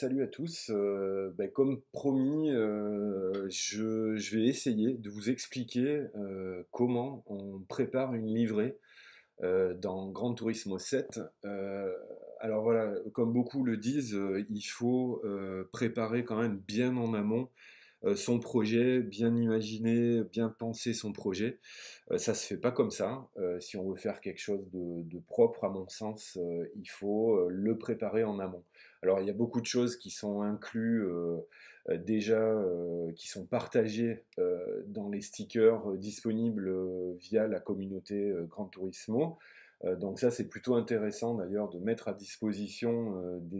Salut à tous. Comme promis, je vais essayer de vous expliquer comment on prépare une livrée dans Gran Turismo 7. Alors voilà, comme beaucoup le disent, il faut préparer quand même bien en amont son projet, bien imaginer, bien penser son projet. Ça se fait pas comme ça. Si on veut faire quelque chose de propre, à mon sens, il faut le préparer en amont. Alors, il y a beaucoup de choses qui sont incluses déjà, qui sont partagées dans les stickers disponibles via la communauté Gran Turismo. Donc ça, c'est plutôt intéressant d'ailleurs de mettre à disposition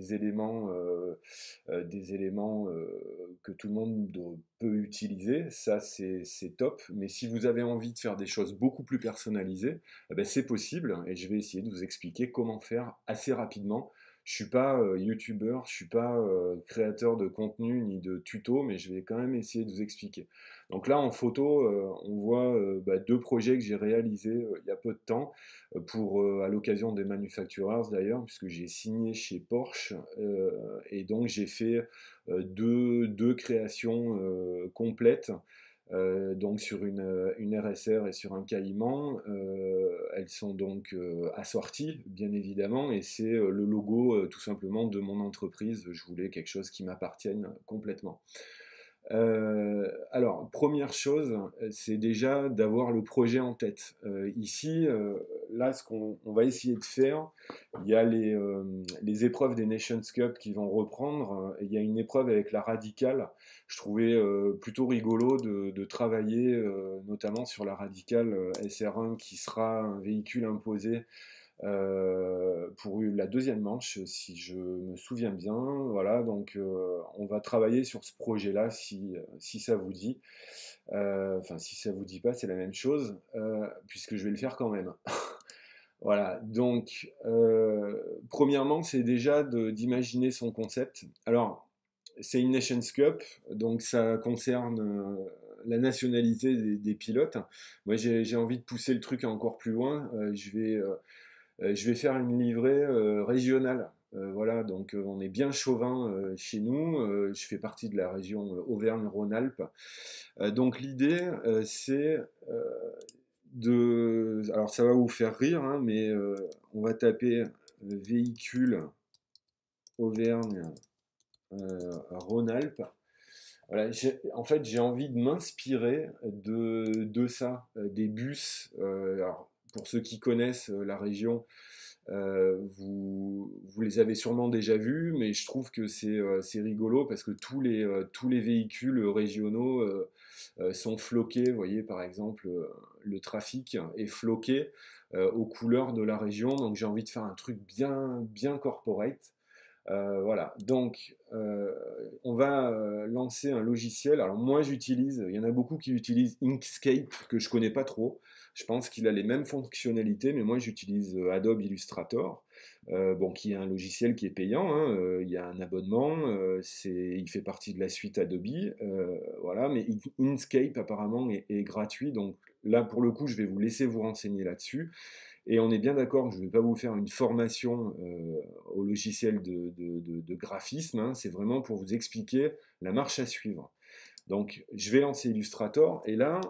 des éléments que tout le monde peut utiliser. Ça, c'est top. Mais si vous avez envie de faire des choses beaucoup plus personnalisées, eh ben, c'est possible. Et je vais essayer de vous expliquer comment faire assez rapidement. Je suis pas youtubeur, je suis pas créateur de contenu ni de tuto, mais je vais quand même essayer de vous expliquer. Donc là, en photo, on voit deux projets que j'ai réalisés il y a peu de temps à l'occasion des Manufacturers d'ailleurs, puisque j'ai signé chez Porsche et donc j'ai fait deux créations complètes. Donc sur une RSR et sur un Caïman, elles sont donc assorties bien évidemment et c'est le logo tout simplement de mon entreprise. Je voulais quelque chose qui m'appartienne complètement. Alors, première chose, c'est déjà d'avoir le projet en tête. Ici, là, ce qu'on on va essayer de faire, il y a les épreuves des Nations Cup qui vont reprendre. Et il y a une épreuve avec la radicale. Je trouvais plutôt rigolo de travailler notamment sur la radicale SR1 qui sera un véhicule imposé pour la deuxième manche, si je me souviens bien. Voilà, donc on va travailler sur ce projet-là si ça vous dit. Enfin, si ça vous dit pas, c'est la même chose, puisque je vais le faire quand même. Voilà, donc premièrement, c'est déjà d'imaginer son concept. Alors, c'est une Nations Cup, donc ça concerne la nationalité des pilotes. Moi, j'ai envie de pousser le truc encore plus loin. Je vais faire une livrée régionale. Voilà, donc on est bien chauvin chez nous. Je fais partie de la région Auvergne-Rhône-Alpes. Donc l'idée, c'est de... Alors ça va vous faire rire, hein, mais on va taper véhicule Auvergne-Rhône-Alpes. Voilà, en fait, j'ai envie de m'inspirer de ça, des bus. Alors, pour ceux qui connaissent la région, vous les avez sûrement déjà vus, mais je trouve que c'est rigolo parce que tous les véhicules régionaux sont floqués. Vous voyez, par exemple, le trafic est floqué aux couleurs de la région. Donc j'ai envie de faire un truc bien corporate. Voilà, donc on va lancer un logiciel. Alors moi j'utilise, il y en a beaucoup qui utilisent Inkscape que je connais pas trop. Je pense qu'il a les mêmes fonctionnalités, mais moi j'utilise Adobe Illustrator, bon, qui est un logiciel qui est payant, hein, il y a un abonnement, il fait partie de la suite Adobe, voilà, mais Inkscape apparemment est gratuit, donc là pour le coup je vais vous laisser vous renseigner là-dessus. Et on est bien d'accord que je ne vais pas vous faire une formation au logiciel de graphisme, hein, c'est vraiment pour vous expliquer la marche à suivre. Donc je vais lancer Illustrator et là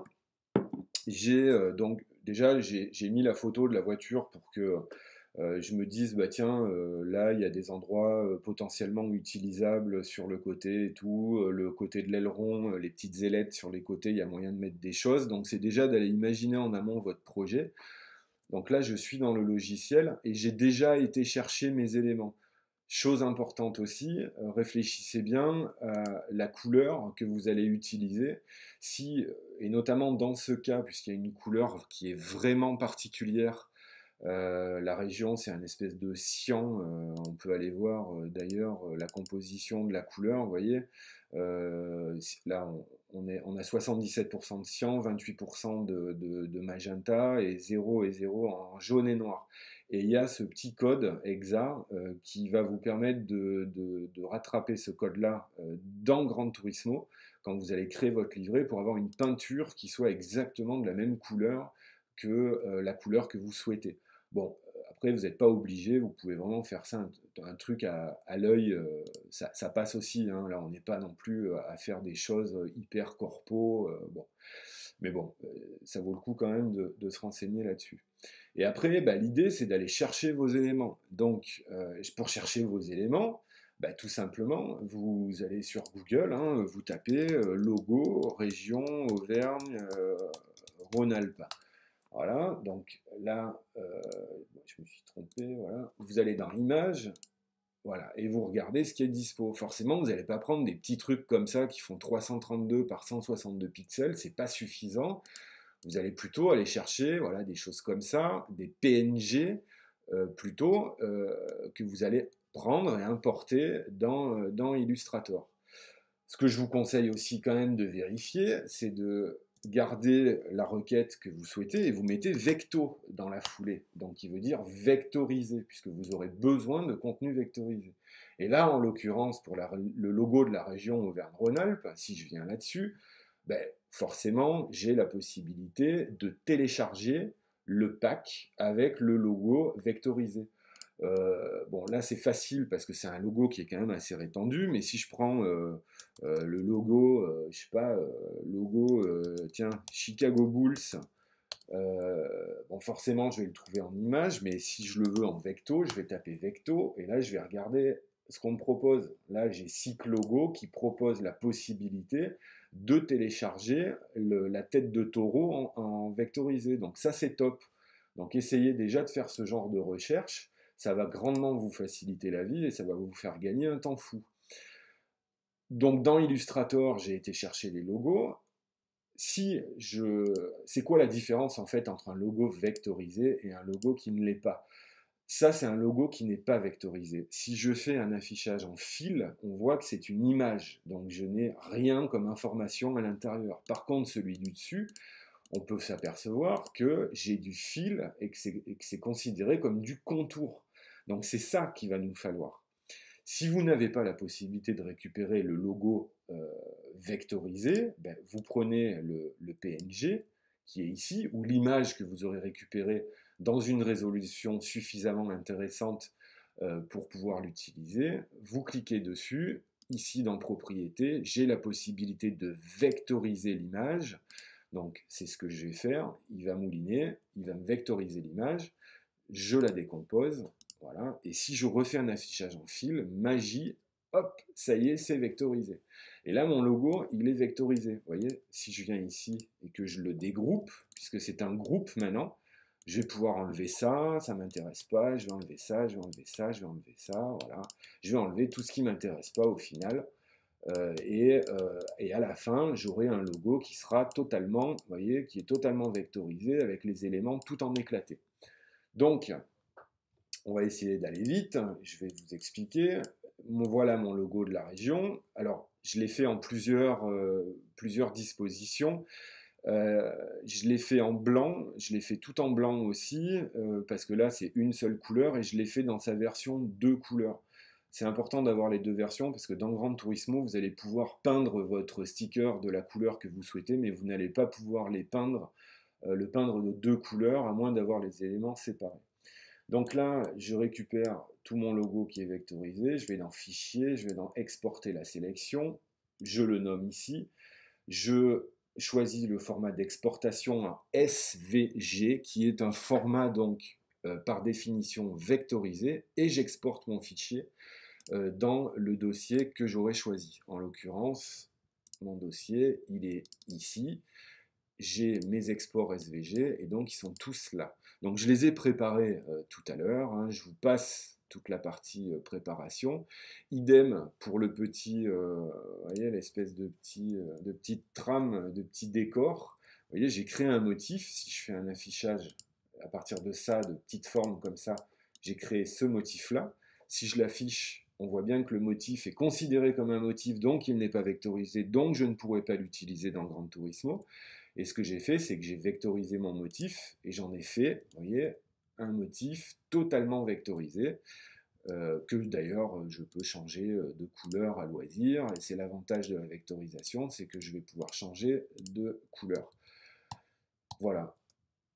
donc déjà j'ai mis la photo de la voiture pour que je me dise bah tiens là il y a des endroits potentiellement utilisables sur le côté et tout, le côté de l'aileron, les petites ailettes sur les côtés, il y a moyen de mettre des choses. Donc c'est déjà d'aller imaginer en amont votre projet. Donc là, je suis dans le logiciel et j'ai déjà été chercher mes éléments. Chose importante aussi, réfléchissez bien à la couleur que vous allez utiliser. Si, et notamment dans ce cas, puisqu'il y a une couleur qui est vraiment particulière, la région, c'est un espèce de cyan. On peut aller voir d'ailleurs la composition de la couleur. Vous voyez, là, on a 77% de cyan, 28% de magenta et 0 en jaune et noir. Et il y a ce petit code EXA qui va vous permettre de rattraper ce code-là dans Gran Turismo quand vous allez créer votre livret pour avoir une peinture qui soit exactement de la même couleur que la couleur que vous souhaitez. Bon, Après, vous n'êtes pas obligé, vous pouvez vraiment faire ça, un truc à l'œil, ça passe aussi, hein. Là, on n'est pas non plus à faire des choses hyper corpo, bon. Mais bon, ça vaut le coup quand même de se renseigner là-dessus. Et après, bah, l'idée, c'est d'aller chercher vos éléments. Donc, pour chercher vos éléments, bah, tout simplement, vous allez sur Google, hein, vous tapez logo, région, Auvergne, Rhône-Alpes. Voilà, donc là, je me suis trompé, voilà. Vous allez dans Images, voilà, et vous regardez ce qui est dispo. Forcément, vous n'allez pas prendre des petits trucs comme ça qui font 332 par 162 pixels, c'est pas suffisant. Vous allez plutôt aller chercher, voilà, des choses comme ça, des PNG plutôt, que vous allez prendre et importer dans Illustrator. Ce que je vous conseille aussi quand même de vérifier, c'est de garder la requête que vous souhaitez et vous mettez vecto dans la foulée. Donc, qui veut dire vectoriser, puisque vous aurez besoin de contenu vectorisé. Et là, en l'occurrence, pour le logo de la région Auvergne-Rhône-Alpes, si je viens là-dessus, ben, forcément, j'ai la possibilité de télécharger le pack avec le logo vectorisé. Bon, là, c'est facile parce que c'est un logo qui est quand même assez répandu, mais si je prends le logo, je sais pas, logo, tiens, Chicago Bulls, bon, forcément, je vais le trouver en image, mais si je le veux en vecto, je vais taper vecto, et là, je vais regarder ce qu'on me propose. Là, j'ai Cycle Logo qui propose la possibilité de télécharger la tête de taureau en vectorisé. Donc ça, c'est top. Donc essayez déjà de faire ce genre de recherche. Ça va grandement vous faciliter la vie et ça va vous faire gagner un temps fou. Donc dans Illustrator, j'ai été chercher les logos. C'est quoi la différence en fait entre un logo vectorisé et un logo qui ne l'est pas? Ça, c'est un logo qui n'est pas vectorisé. Si je fais un affichage en fil, on voit que c'est une image, donc je n'ai rien comme information à l'intérieur. Par contre, celui du dessus, on peut s'apercevoir que j'ai du fil et que c'est considéré comme du contour. Donc c'est ça qu'il va nous falloir. Si vous n'avez pas la possibilité de récupérer le logo vectorisé, ben, vous prenez le PNG qui est ici, ou l'image que vous aurez récupérée dans une résolution suffisamment intéressante pour pouvoir l'utiliser. Vous cliquez dessus, ici dans Propriétés, j'ai la possibilité de vectoriser l'image. Donc c'est ce que je vais faire, il va mouliner, il va me vectoriser l'image, je la décompose, voilà, et si je refais un affichage en fil, magie, hop, ça y est, c'est vectorisé. Et là, mon logo, il est vectorisé. Vous voyez, si je viens ici et que je le dégroupe, puisque c'est un groupe maintenant, je vais pouvoir enlever ça, ça ne m'intéresse pas, je vais enlever ça, je vais enlever ça, je vais enlever ça, voilà. Je vais enlever tout ce qui ne m'intéresse pas au final. Et à la fin, j'aurai un logo qui sera totalement, vous voyez, qui est totalement vectorisé avec les éléments tout en éclaté. Donc, on va essayer d'aller vite. Je vais vous expliquer. Voilà mon logo de la région. Alors, je l'ai fait en plusieurs dispositions. Je l'ai fait en blanc, je l'ai fait tout en blanc aussi, parce que là, c'est une seule couleur, et je l'ai fait dans sa version 2 couleurs. C'est important d'avoir les deux versions, parce que dans Gran Turismo, vous allez pouvoir peindre votre sticker de la couleur que vous souhaitez, mais vous n'allez pas pouvoir le peindre de 2 couleurs, à moins d'avoir les éléments séparés. Donc là, je récupère tout mon logo qui est vectorisé, je vais dans Fichier, je vais dans Exporter la sélection, je le nomme ici, je choisis le format d'exportation en SVG, qui est un format donc par définition vectorisé, et j'exporte mon fichier dans le dossier que j'aurais choisi. En l'occurrence, mon dossier, il est ici. J'ai mes exports SVG et donc ils sont tous là. Donc je les ai préparés tout à l'heure, hein. Je vous passe toute la partie préparation. Idem pour le petit, vous voyez, l'espèce de petite trame, de petit décor. Vous voyez, j'ai créé un motif. Si je fais un affichage à partir de ça, de petites formes comme ça, j'ai créé ce motif-là. Si je l'affiche, on voit bien que le motif est considéré comme un motif, donc il n'est pas vectorisé, donc je ne pourrais pas l'utiliser dans Gran Turismo. Et ce que j'ai fait, c'est que j'ai vectorisé mon motif et j'en ai fait, vous voyez, un motif totalement vectorisé, que d'ailleurs je peux changer de couleur à loisir. Et c'est l'avantage de la vectorisation, c'est que je vais pouvoir changer de couleur. Voilà.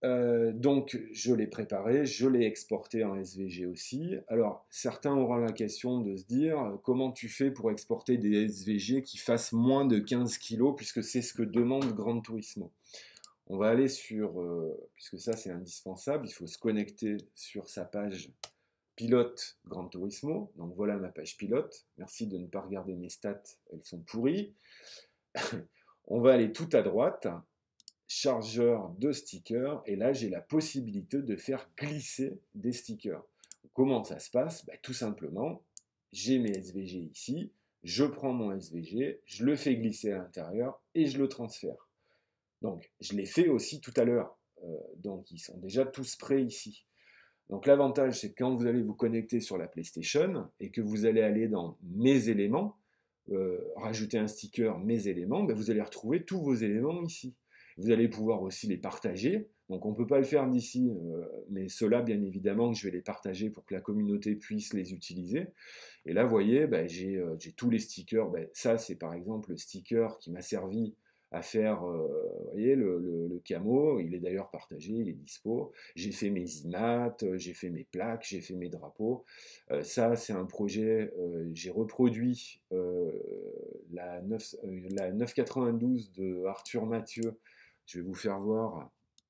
Donc, je l'ai préparé, je l'ai exporté en SVG aussi. Alors, certains auront la question de se dire comment tu fais pour exporter des SVG qui fassent moins de 15 kg, puisque c'est ce que demande Gran Turismo. On va aller sur, puisque ça c'est indispensable, il faut se connecter sur sa page pilote Gran Turismo. Donc voilà ma page pilote. Merci de ne pas regarder mes stats, elles sont pourries. On va aller tout à droite, chargeur de stickers, et là j'ai la possibilité de faire glisser des stickers. Comment ça se passe? Tout simplement, j'ai mes SVG ici, je prends mon SVG, je le fais glisser à l'intérieur et je le transfère. Donc je l'ai fait aussi tout à l'heure, donc ils sont déjà tous prêts ici. Donc l'avantage c'est que quand vous allez vous connecter sur la PlayStation et que vous allez aller dans mes éléments, rajouter un sticker mes éléments, vous allez retrouver tous vos éléments ici. Vous allez pouvoir aussi les partager. Donc on ne peut pas le faire d'ici, mais ceux-là, bien évidemment, je vais les partager pour que la communauté puisse les utiliser. Et là, vous voyez, j'ai tous les stickers. Ça, c'est par exemple le sticker qui m'a servi à faire, vous voyez, le camo. Il est d'ailleurs partagé, il est dispo. J'ai fait mes IMAT, j'ai fait mes plaques, j'ai fait mes drapeaux. Ça, c'est un projet, j'ai reproduit la 992 de Arthur Mathieu. Je vais vous faire voir.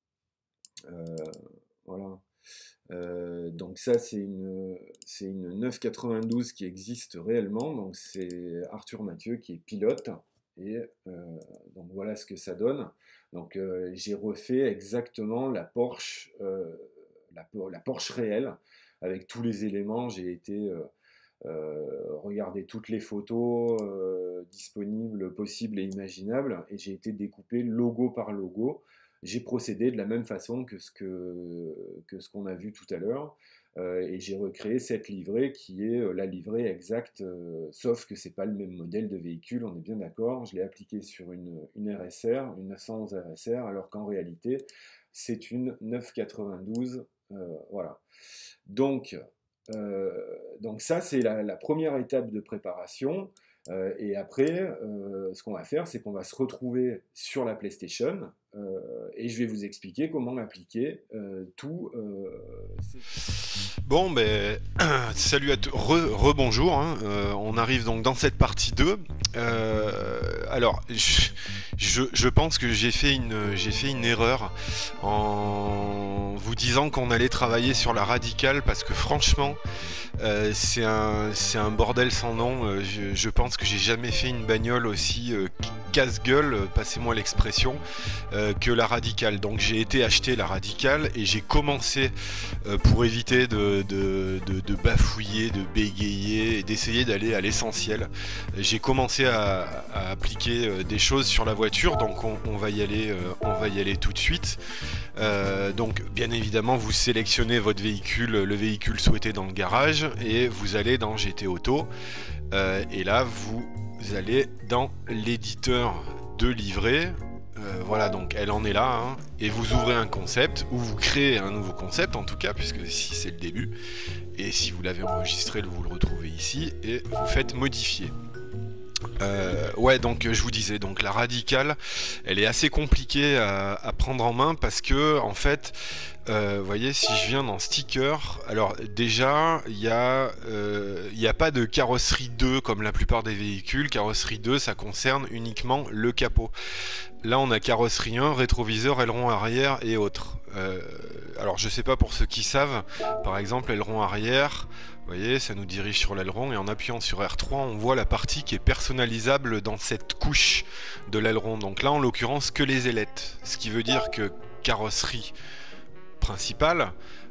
Voilà. Donc ça, c'est une 992 qui existe réellement. Donc c'est Arthur Mathieu qui est pilote. Et donc voilà ce que ça donne. Donc j'ai refait exactement la Porsche réelle avec tous les éléments. J'ai été regarder toutes les photos disponibles, possibles et imaginables, et j'ai été découpé logo par logo. J'ai procédé de la même façon que ce qu'on a vu tout à l'heure, et j'ai recréé cette livrée qui est la livrée exacte, sauf que c'est pas le même modèle de véhicule, on est bien d'accord. Je l'ai appliqué sur une RSR, une 911 RSR, alors qu'en réalité c'est une 992, voilà. Donc ça, c'est la première étape de préparation. Et après, ce qu'on va faire, c'est qu'on va se retrouver sur la PlayStation et je vais vous expliquer comment appliquer tout. Bon, salut à tous, rebonjour. On arrive donc dans cette partie 2. Alors, je pense que j'ai fait une erreur en vous disant qu'on allait travailler sur la radicale parce que franchement, c'est un bordel sans nom. Je pense que j'ai jamais fait une bagnole aussi casse-gueule, passez-moi l'expression, que la radicale. Donc j'ai été acheter la radicale et j'ai commencé pour éviter de bafouiller, de bégayer et d'essayer d'aller à l'essentiel. J'ai commencé à appliquer des choses sur la voiture, donc on va y aller tout de suite. Donc bien évidemment vous sélectionnez votre véhicule, le véhicule souhaité dans le garage, et vous allez dans GT Auto, et là vous allez dans l'éditeur de livret. Voilà, donc elle en est là, hein, et vous ouvrez un concept, ou vous créez un nouveau concept en tout cas, puisque si c'est le début, et si vous l'avez enregistré, vous le retrouvez ici, et vous faites modifier. Ouais, donc je vous disais, donc la radicale, elle est assez compliquée à prendre en main parce que en fait, vous voyez, si je viens dans sticker, alors déjà il y a pas de carrosserie 2 comme la plupart des véhicules. Carrosserie 2, ça concerne uniquement le capot. Là on a carrosserie 1, rétroviseur, aileron arrière et autres. Alors je sais pas pour ceux qui savent, par exemple aileron arrière, vous voyez, ça nous dirige sur l'aileron, et en appuyant sur R3 on voit la partie qui est personnalisable dans cette couche de l'aileron. Donc là en l'occurrence que les ailettes, ce qui veut dire que carrosserie principale,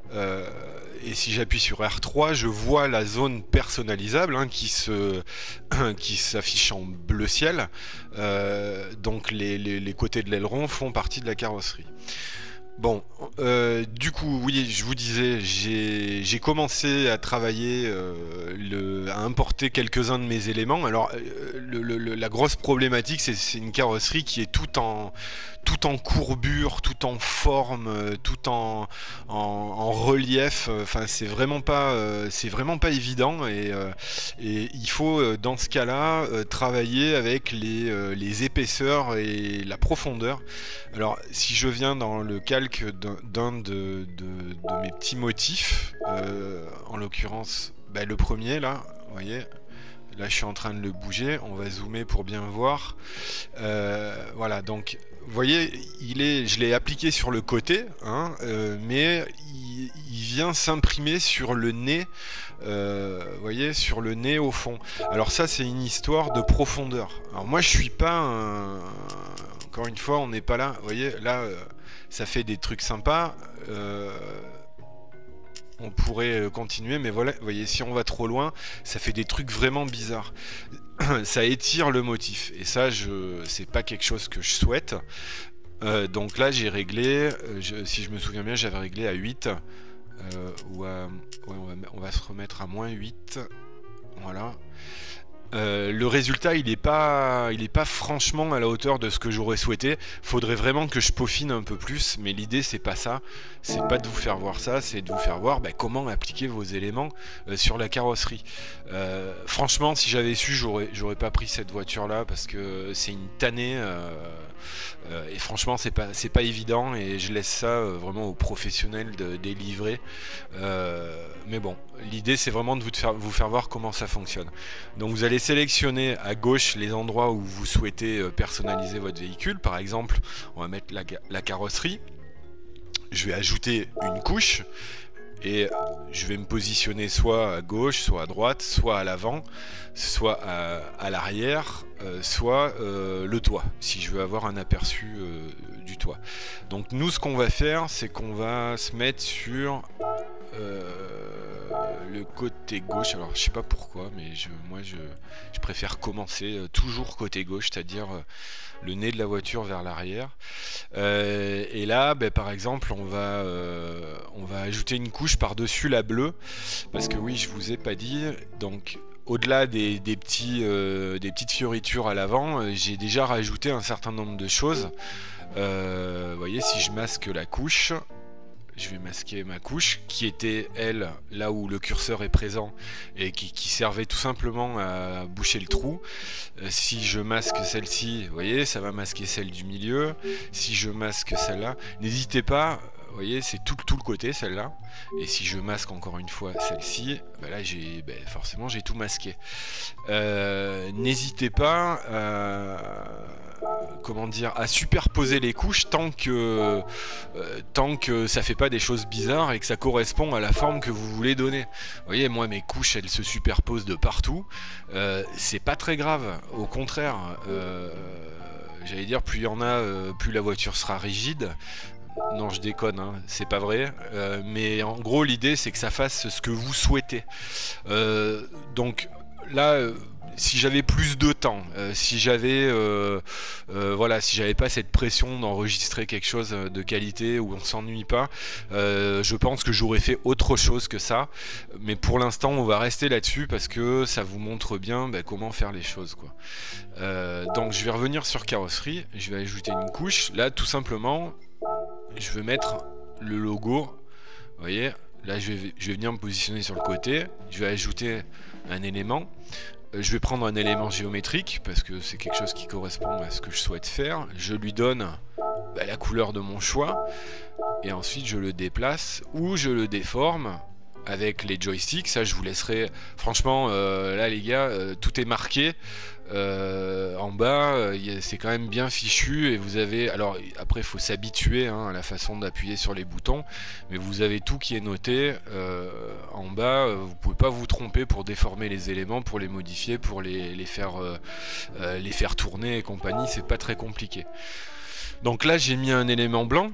et si j'appuie sur R3 je vois la zone personnalisable, hein, qui s'affiche en bleu ciel. Donc les côtés de l'aileron font partie de la carrosserie. Bon, du coup, oui, je vous disais, j'ai commencé à travailler, à importer quelques-uns de mes éléments. Alors, la grosse problématique, c'est une carrosserie qui est tout en courbure, tout en forme, tout en relief. Enfin, c'est vraiment pas évident, et il faut dans ce cas-là travailler avec les épaisseurs et la profondeur. Alors, si je viens dans le cas calque d'un de mes petits motifs, en l'occurrence bah, le premier là, vous voyez, là je suis en train de le bouger, on va zoomer pour bien voir. Voilà, donc vous voyez, je l'ai appliqué sur le côté, hein, mais il vient s'imprimer sur le nez, vous voyez, sur le nez au fond. Alors ça, c'est une histoire de profondeur. Alors moi, je suis pas un... Encore une fois, on n'est pas là. Vous voyez, là, ça fait des trucs sympas. On pourrait continuer, mais voilà, vous voyez, si on va trop loin, ça fait des trucs vraiment bizarres. Ça étire le motif, et ça, c'est pas quelque chose que je souhaite. Donc là, j'ai réglé, si je me souviens bien, j'avais réglé à 8. Ou à, ouais, on va se remettre à moins 8. Voilà. Le résultat, il est pas franchement à la hauteur de ce que j'aurais souhaité. Faudrait vraiment que je peaufine un peu plus, mais l'idée c'est pas ça. C'est pas de vous faire voir ça, c'est de vous faire voir comment appliquer vos éléments sur la carrosserie. Franchement, si j'avais su, j'aurais pas pris cette voiture là parce que c'est une tannée. Et franchement, c'est pas évident et je laisse ça vraiment aux professionnels des livrets. Mais bon, l'idée c'est vraiment de vous faire voir comment ça fonctionne. Donc vous allez sélectionner à gauche les endroits où vous souhaitez personnaliser votre véhicule. Par exemple, on va mettre la carrosserie. Je vais ajouter une couche et je vais me positionner soit à gauche, soit à droite, soit à l'avant, soit à l'arrière, soit le toit, si je veux avoir un aperçu du toit. Donc nous, ce qu'on va faire, c'est qu'on va se mettre sur le côté gauche. Alors je sais pas pourquoi, mais moi je préfère commencer toujours côté gauche, c'est-à-dire le nez de la voiture vers l'arrière. Et là, par exemple, on va ajouter une couche par-dessus la bleue, parce que oui, je vous ai pas dit, donc au-delà des petites fioritures à l'avant, j'ai déjà rajouté un certain nombre de choses. Vous voyez, si je masque la couche, je vais masquer ma couche qui était, elle, là où le curseur est présent et qui servait tout simplement à boucher le trou. Si je masque celle-ci, vous voyez, ça va masquer celle du milieu. Si je masque celle-là, n'hésitez pas, vous voyez, c'est tout le côté, celle-là. Et si je masque encore une fois celle-ci, là, forcément, j'ai tout masqué. N'hésitez pas à superposer les couches tant que ça fait pas des choses bizarres et que ça correspond à la forme que vous voulez donner. Vous voyez, moi mes couches elles se superposent de partout, c'est pas très grave, au contraire, j'allais dire plus il y en a, plus la voiture sera rigide. Non, je déconne, hein, c'est pas vrai. Mais en gros, l'idée, c'est que ça fasse ce que vous souhaitez. Donc là, si j'avais plus de temps, si j'avais pas cette pression d'enregistrer quelque chose de qualité où on s'ennuie pas, je pense que j'aurais fait autre chose que ça. Mais pour l'instant, on va rester là-dessus parce que ça vous montre bien comment faire les choses, quoi. Donc je vais revenir sur carrosserie, je vais ajouter une couche. Là, tout simplement, je vais mettre le logo. Vous voyez, là je vais venir me positionner sur le côté. Je vais ajouter un élément. Je vais prendre un élément géométrique parce que c'est quelque chose qui correspond à ce que je souhaite faire. Je lui donne la couleur de mon choix et ensuite je le déplace ou je le déforme avec les joysticks. Ça, je vous laisserai. Franchement, là les gars, tout est marqué. En bas, c'est quand même bien fichu et vous avez. Alors après, il faut s'habituer à la façon d'appuyer sur les boutons, mais vous avez tout qui est noté en bas. Vous pouvez pas vous tromper pour déformer les éléments, pour les modifier, pour les faire tourner et compagnie. C'est pas très compliqué. Donc là, j'ai mis un élément blanc.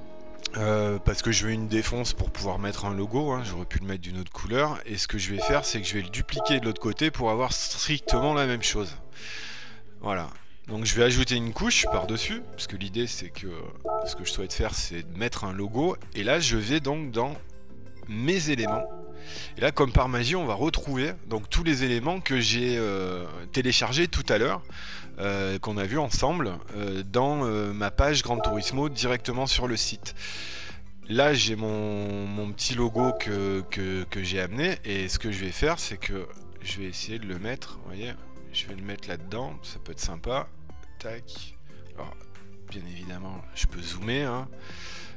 Parce que je veux une défonce pour pouvoir mettre un logo, hein. J'aurais pu le mettre d'une autre couleur, et ce que je vais faire, c'est que je vais le dupliquer de l'autre côté pour avoir strictement la même chose. Voilà, donc je vais ajouter une couche par-dessus, parce que l'idée c'est que ce que je souhaite faire, c'est de mettre un logo, et là je vais donc dans mes éléments, et là comme par magie on va retrouver donc tous les éléments que j'ai téléchargés tout à l'heure, qu'on a vu ensemble dans ma page Gran Turismo directement sur le site. Là j'ai mon petit logo que j'ai amené, et ce que je vais faire, c'est que je vais essayer de le mettre, vous voyez, je vais le mettre là-dedans, ça peut être sympa. Tac. Alors bien évidemment je peux zoomer, hein.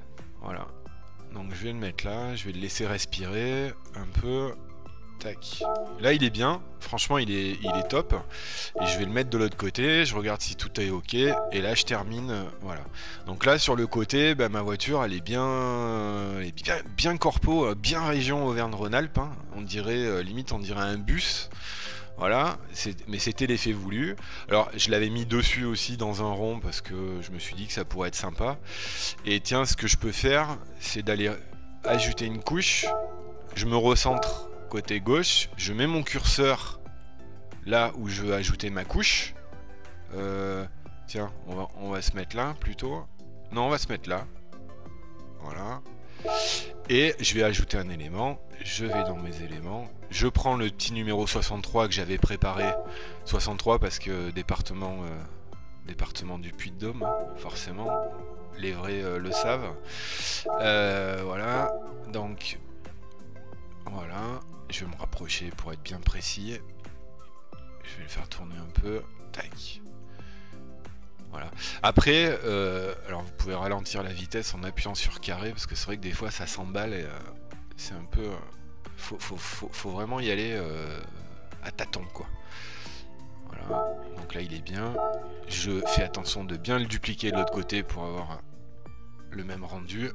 Voilà. Donc je vais le mettre là, je vais le laisser respirer un peu. Tac. Là il est bien, franchement il est top. Et je vais le mettre de l'autre côté, je regarde si tout est ok. Et là je termine, voilà. Donc là sur le côté, bah, ma voiture elle est bien corpo, bien région Auvergne-Rhône-Alpes, hein. On dirait, limite on dirait un bus. Voilà, mais c'était l'effet voulu. Alors je l'avais mis dessus aussi dans un rond parce que je me suis dit que ça pourrait être sympa. Et tiens, ce que je peux faire, c'est d'aller ajouter une couche. Je me recentre côté gauche, je mets mon curseur là où je veux ajouter ma couche. Tiens, on va se mettre là plutôt. Non, on va se mettre là. Voilà. Et je vais ajouter un élément. Je vais dans mes éléments. Je prends le petit numéro 63 que j'avais préparé. 63 parce que département du Puy-de-Dôme, forcément. Les vrais le savent. Voilà. Donc, voilà. Je vais me rapprocher pour être bien précis. Je vais le faire tourner un peu. Tac. Voilà. Après, alors vous pouvez ralentir la vitesse en appuyant sur carré parce que c'est vrai que des fois ça s'emballe et c'est un peu. Faut vraiment y aller à tâtons quoi. Voilà. Donc là il est bien. Je fais attention de bien le dupliquer de l'autre côté pour avoir le même rendu.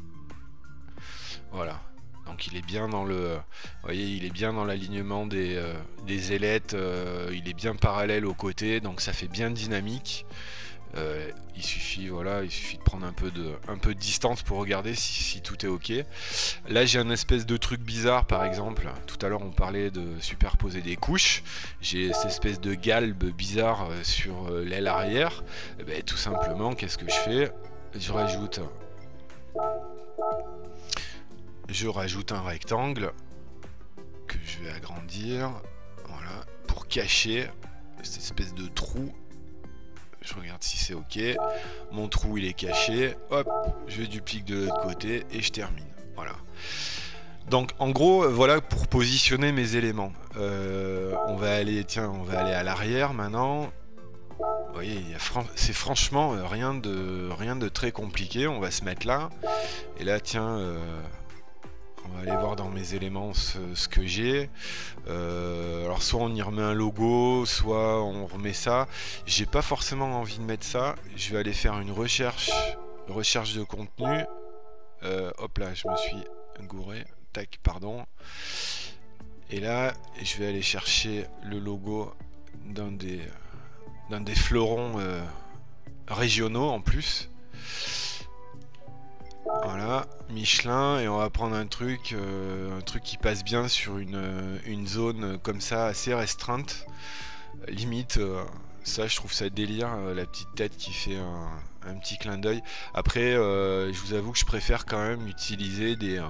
Voilà. Donc il est bien dans le, vous voyez, il est bien dans l'alignement des ailettes, il est bien parallèle aux côtés, donc ça fait bien dynamique. Il suffit, voilà, il suffit de prendre un peu de distance pour regarder si tout est ok. Là j'ai un espèce de truc bizarre, par exemple, tout à l'heure on parlait de superposer des couches. J'ai cette espèce de galbe bizarre sur l'aile arrière. Et ben, tout simplement, qu'est-ce que je fais? Je rajoute un rectangle que je vais agrandir, voilà, pour cacher cette espèce de trou. Je regarde si c'est ok. Mon trou il est caché. Hop, je duplique de l'autre côté et je termine. Voilà. Donc en gros, voilà pour positionner mes éléments. On va aller à l'arrière maintenant. Vous voyez, c'est franchement rien de très compliqué. On va se mettre là. Et là, tiens. On va aller voir dans mes éléments ce que j'ai. Alors soit on y remet un logo, soit on remet ça. J'ai pas forcément envie de mettre ça. Je vais aller faire une recherche de contenu. Hop là, je me suis gouré. Tac, pardon. Et là, je vais aller chercher le logo d'un des fleurons régionaux en plus. Voilà, Michelin, et on va prendre un truc qui passe bien sur une zone comme ça assez restreinte. Limite, ça je trouve ça délire, la petite tête qui fait un petit clin d'œil. Après, je vous avoue que je préfère quand même utiliser des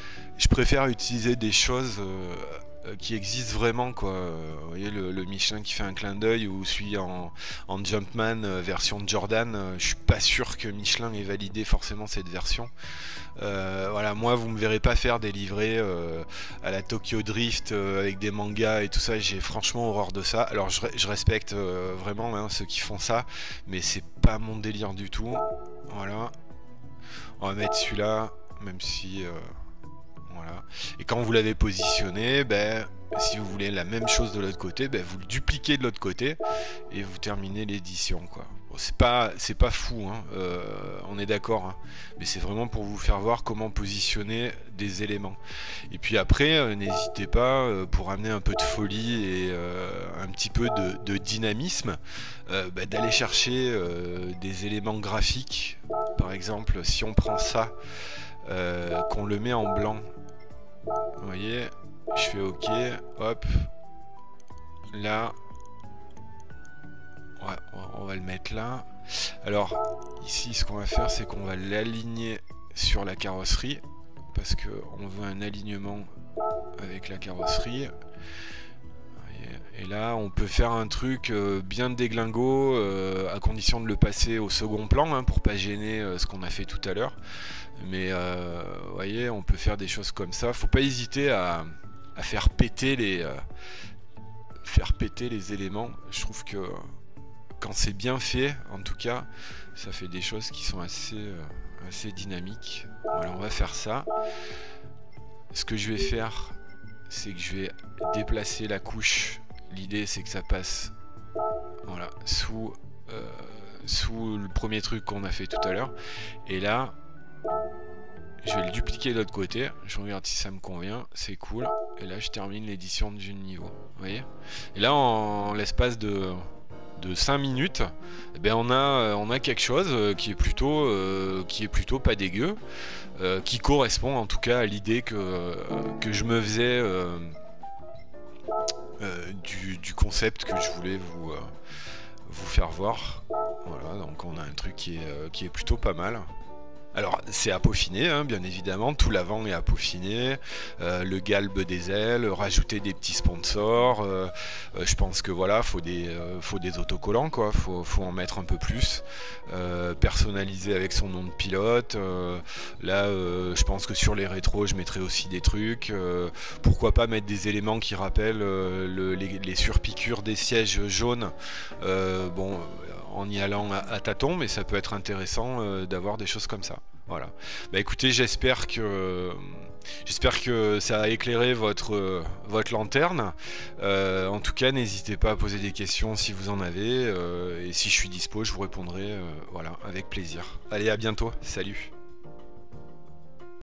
choses qui existent vraiment quoi. Vous voyez le Michelin qui fait un clin d'œil, ou celui en Jumpman version Jordan, je suis pas sûr que Michelin ait validé forcément cette version. Voilà, moi vous me verrez pas faire des livrets à la Tokyo Drift avec des mangas et tout ça. J'ai franchement horreur de ça. Alors je respecte vraiment hein, ceux qui font ça, mais c'est pas mon délire du tout. Voilà, on va mettre celui-là, même si voilà. Et quand vous l'avez positionné, ben, si vous voulez la même chose de l'autre côté, ben, vous le dupliquez de l'autre côté et vous terminez l'édition quoi. Bon, c'est pas fou, hein, on est d'accord, hein, mais c'est vraiment pour vous faire voir comment positionner des éléments. Et puis après, n'hésitez pas, pour amener un peu de folie et un petit peu de dynamisme, ben, d'aller chercher des éléments graphiques. Par exemple, si on prend ça, qu'on le met en blanc. Vous voyez, je fais OK, hop, là, ouais, on va le mettre là. Alors, ici, ce qu'on va faire, c'est qu'on va l'aligner sur la carrosserie, parce qu'on veut un alignement avec la carrosserie. Et là, on peut faire un truc bien déglingo, à condition de le passer au second plan, hein, pour pas gêner ce qu'on a fait tout à l'heure. Mais vous voyez, on peut faire des choses comme ça. Faut pas hésiter à faire péter les éléments. Je trouve que quand c'est bien fait, en tout cas, ça fait des choses qui sont assez dynamiques. Voilà, on va faire ça. Ce que je vais faire, c'est que je vais déplacer la couche. L'idée, c'est que ça passe, voilà, sous le premier truc qu'on a fait tout à l'heure. Et là, je vais le dupliquer de l'autre côté. Je regarde si ça me convient. C'est cool. Et là, je termine l'édition du niveau. Vous voyez? Et là, en l'espace de 5 minutes, eh ben on a quelque chose qui est plutôt pas dégueu, qui correspond en tout cas à l'idée que je me faisais du concept que je voulais vous faire voir. Voilà, donc on a un truc qui est plutôt pas mal. Alors c'est à peaufiner, hein, bien évidemment, tout l'avant est à peaufiner, le galbe des ailes, rajouter des petits sponsors, je pense que voilà, faut des autocollants, quoi, faut en mettre un peu plus, personnaliser avec son nom de pilote, là je pense que sur les rétros je mettrai aussi des trucs, pourquoi pas mettre des éléments qui rappellent les surpiqûres des sièges jaunes, bon, en y allant à tâtons, mais ça peut être intéressant d'avoir des choses comme ça. Voilà. Bah écoutez, j'espère que ça a éclairé votre lanterne. En tout cas, n'hésitez pas à poser des questions si vous en avez. Et si je suis dispo, je vous répondrai voilà, avec plaisir. Allez, à bientôt. Salut.